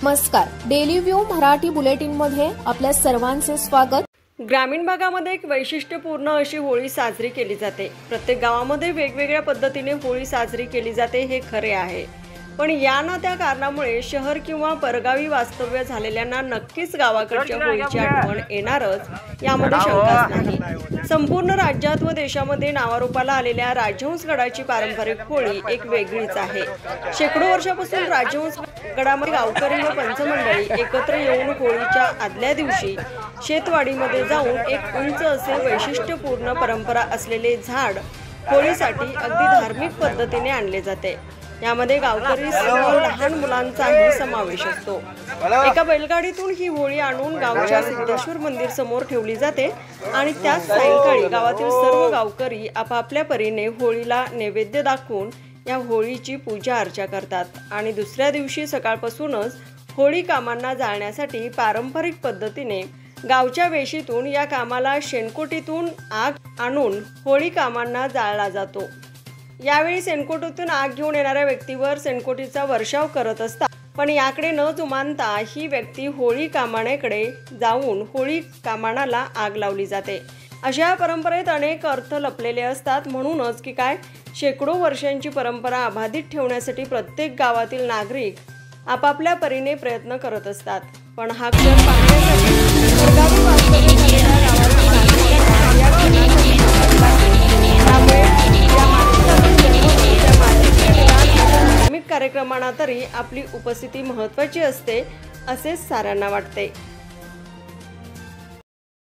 नमस्कार, daily view Marathi बुलेटिनमध्ये आपल्या सर्वांचे स्वागत। ग्रामीण भागामध्ये एक वैशिष्ट्यपूर्ण अशी होळी साजरी केली जाते। प्रत्येक गावामध्ये वेगवेगळ्या पद्धतीने होळी साजरी केली जाते हे खरे आहे, पण या ना त्या कारणामुळे शहर किंवा परगावी वास्तव्य झालेल्यांना नक्कीच गावाकडच्या होळीची आठवण येणारच यामध्ये शंकाच नाही। संपूर्ण राज्यात व देशामध्ये नावारूपाला आलेल्या राजहंसगडाची पारंपरिक होळी एक वेगळीच आहे। शेकडो वर्षापासून राजहंसगडामध्ये गावकरी व पंचमंडळी एकत्र येऊन होळीच्या आदल्या दिवशी शेतवाडीमध्ये जाऊन एक उंच असे वैशिष्ट्यपूर्ण परंपरा असलेले झाड होळीसाठी अगदी धार्मिक पद्धतीने आणले जाते। यामध्ये गावकरी सर्व लहान मुलांचाही समावेश असतो। एका बैलगाडीतून ही होळी आणून गावच्या सिद्धेश्वर मंदिर समोर ठेवली जाते आणि त्याच सायंकाळी गावातील सर्व गावकरी आपापल्या परीने होळीला नैवेद्य दाखवून या होळीची पूजा अर्चा करतात आणि दुसऱ्या दिवशी सकाळपासूनच होळी कामांना जाळण्यासाठी पारंपरिक पद्धतीने गावच्या वेशीतून या कामाला शेणकोटीतून आग आणून होळी कामांना जाळला जातो। यावेळी शेणकोटीतून आग घेऊन येणाऱ्या व्यक्तीवर शेणकोटीचा वर्षाव करत असतात, पण याकडे न जुमानता ही व्यक्ती होळी कामाण्याकडे जाऊन होळी कामानाला आग लावली जाते। अशा परंपरेत अनेक अर्थ लपलेले असतात, म्हणूनच की काय शेकडो वर्षांची परंपरा अबाधित ठेवण्यासाठी प्रत्येक गावातील नागरिक आपापल्या परीने प्रयत्न करत असतात। पण हा क्षण पाहण्यासाठी परगावी वास्तव्य झालेल्या गावातील नागरिकांना या क्षणासाठी धार्मिक कार्यक्रमांना तरी आपली उपस्थिती महत्त्वाची असते असेच साऱ्यांना वाटते।